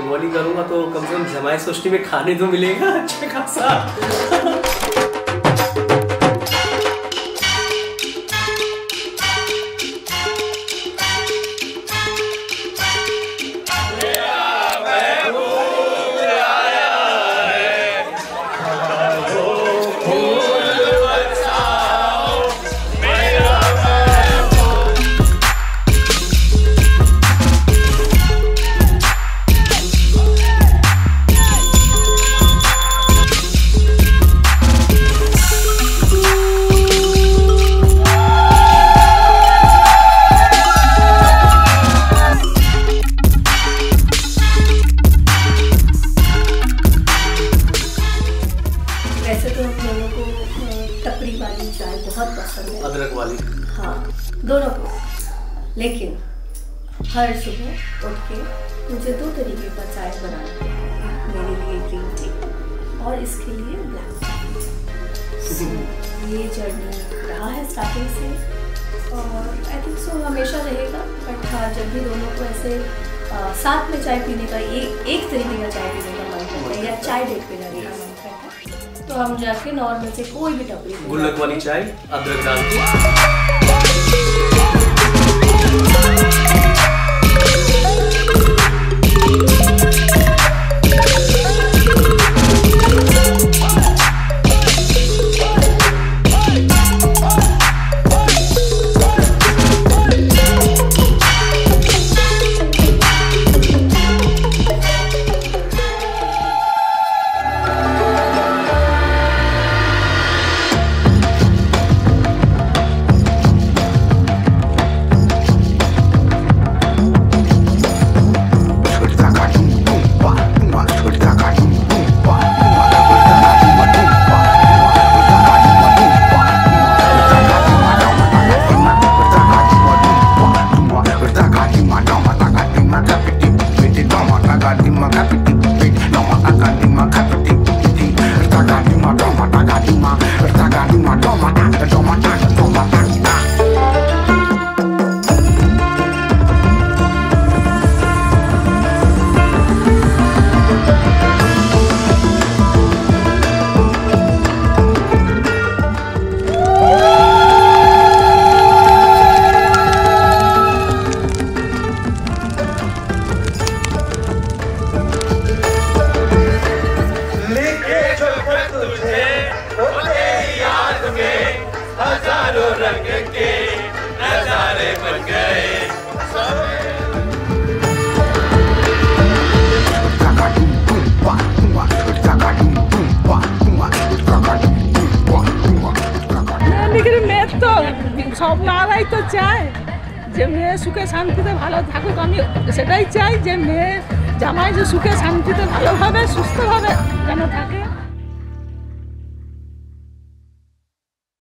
रंगोली करूँगा तो कम से कम जमाई षष्ठी में खाने तो मिलेगा अच्छा खासा। वैसे तो हम दोनों को टपरी वाली चाय बहुत पसंद है, अदरक वाली। हाँ, दोनों को। लेकिन हर सुबह उठ के मुझे 2 तरीके का चाय बनाना है, मेरे लिए ग्रीन टी और इसके लिए ब्लैक टी। ये जर्नी रहा है स्टार्टिंग से और आई थिंक सो हमेशा रहेगा। बट हाँ, जब भी दोनों को ऐसे साथ में चाय पीने का एक तरीके का चाय पीने का मन करता है या चाय डेट पे जाने का मन करता है तो हम जाके नॉर्मल से कोई भी टपरी गुल्लक वाली चाय अदरक डाल के। हजारों रंग के नजारे बन गए। মেয়ের তো সব আড়াই তো চায় যে মেয়ে সুখে শান্তিতে ভালো থাকুক, আমি সেটাই চাই যে মেয়ে জামাই যে সুখে শান্তিতে ভালোভাবে সুস্থভাবে যেন থাকে।